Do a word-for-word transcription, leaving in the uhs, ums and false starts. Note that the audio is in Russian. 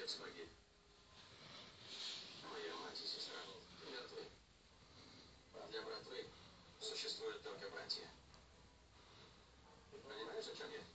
сапоги. Моя мать и сестра мертвы. Для братвы существуют только братья. Понимаешь, о чем я?